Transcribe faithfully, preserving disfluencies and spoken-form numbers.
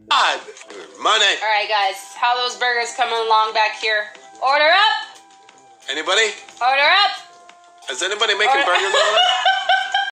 God, money. All right, guys. How those burgers coming along back here? Order up. Anybody? Order up. Is anybody making Order- burgers over there?